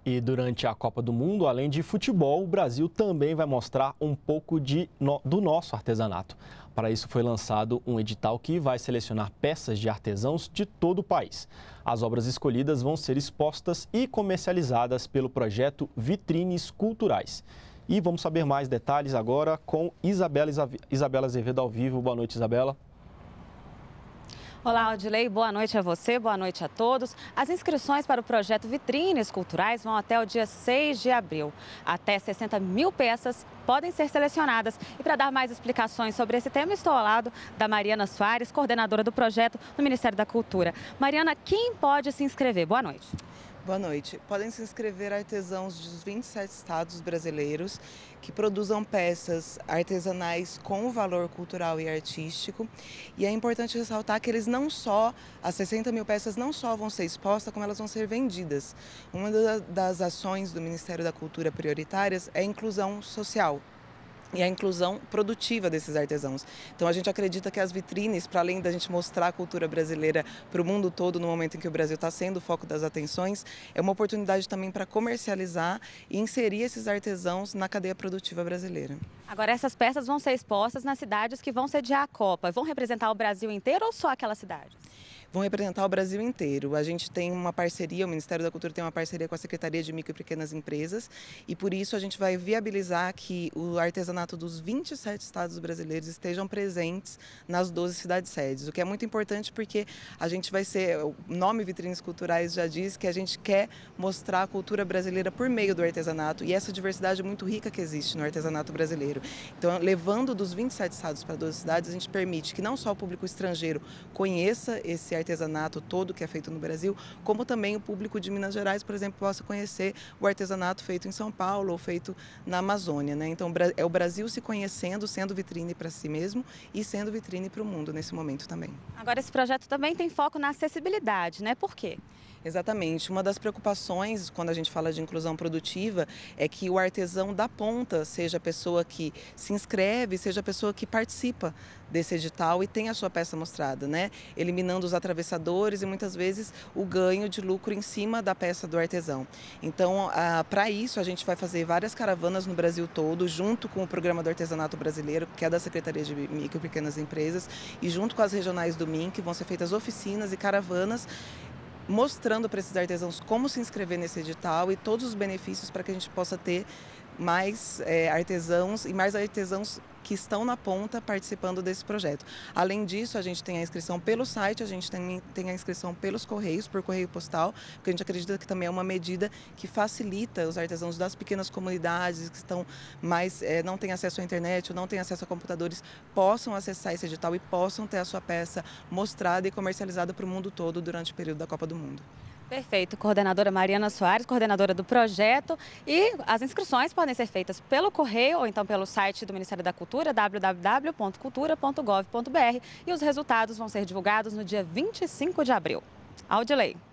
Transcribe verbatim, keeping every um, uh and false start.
E durante a Copa do Mundo, além de futebol, o Brasil também vai mostrar um pouco de, no, do nosso artesanato. Para isso foi lançado um edital que vai selecionar peças de artesãos de todo o país. As obras escolhidas vão ser expostas e comercializadas pelo projeto Vitrines Culturais. E vamos saber mais detalhes agora com Isabela, Isabela Azevedo ao vivo. Boa noite, Isabela. Olá, Odilei. Boa noite a você, boa noite a todos. As inscrições para o projeto Vitrines Culturais vão até o dia seis de abril. Até sessenta mil peças podem ser selecionadas. E para dar mais explicações sobre esse tema, estou ao lado da Mariana Soares, coordenadora do projeto no Ministério da Cultura. Mariana, quem pode se inscrever? Boa noite. Boa noite. Podem se inscrever artesãos dos vinte e sete estados brasileiros que produzam peças artesanais com valor cultural e artístico. E é importante ressaltar que eles não só, as sessenta mil peças não só vão ser expostas, como elas vão ser vendidas. Uma das ações do Ministério da Cultura prioritárias é a inclusão social e a inclusão produtiva desses artesãos. Então a gente acredita que as vitrines, para além da gente mostrar a cultura brasileira para o mundo todo no momento em que o Brasil está sendo o foco das atenções, é uma oportunidade também para comercializar e inserir esses artesãos na cadeia produtiva brasileira. Agora, essas peças vão ser expostas nas cidades que vão sediar a Copa. Vão representar o Brasil inteiro ou só aquela cidade? Vão representar o Brasil inteiro. A gente tem uma parceria, o Ministério da Cultura tem uma parceria com a Secretaria de Micro e Pequenas Empresas e por isso a gente vai viabilizar que o artesanato dos vinte e sete estados brasileiros estejam presentes nas doze cidades-sedes, o que é muito importante porque a gente vai ser, o nome Vitrines Culturais já diz que a gente quer mostrar a cultura brasileira por meio do artesanato e essa diversidade muito rica que existe no artesanato brasileiro. Então, levando dos vinte e sete estados para doze cidades, a gente permite que não só o público estrangeiro conheça esse artesanato todo que é feito no Brasil, como também o público de Minas Gerais, por exemplo, possa conhecer o artesanato feito em São Paulo ou feito na Amazônia, né? Então é o Brasil se conhecendo, sendo vitrine para si mesmo e sendo vitrine para o mundo nesse momento também. Agora esse projeto também tem foco na acessibilidade, né? Por quê? Exatamente. Uma das preocupações quando a gente fala de inclusão produtiva é que o artesão da ponta seja a pessoa que se inscreve, seja a pessoa que participa desse edital e tem a sua peça mostrada, né? Eliminando os atravessadores e muitas vezes o ganho de lucro em cima da peça do artesão. Então, para isso, a gente vai fazer várias caravanas no Brasil todo, junto com o Programa do Artesanato Brasileiro, que é da Secretaria de Micro e Pequenas Empresas, e junto com as regionais do M I N C, vão ser feitas oficinas e caravanas mostrando para esses artesãos como se inscrever nesse edital e todos os benefícios para que a gente possa ter mais é, artesãos e mais artesãos que estão na ponta participando desse projeto. Além disso, a gente tem a inscrição pelo site, a gente tem, tem a inscrição pelos correios, por correio postal, porque a gente acredita que também é uma medida que facilita os artesãos das pequenas comunidades que estão mais, é, não têm acesso à internet ou não têm acesso a computadores, possam acessar esse edital e possam ter a sua peça mostrada e comercializada para o mundo todo durante o período da Copa do Mundo. Perfeito. Coordenadora Mariana Soares, coordenadora do projeto. E as inscrições podem ser feitas pelo correio ou então pelo site do Ministério da Cultura, w w w ponto cultura ponto gov ponto br. E os resultados vão ser divulgados no dia vinte e cinco de abril. Audilei.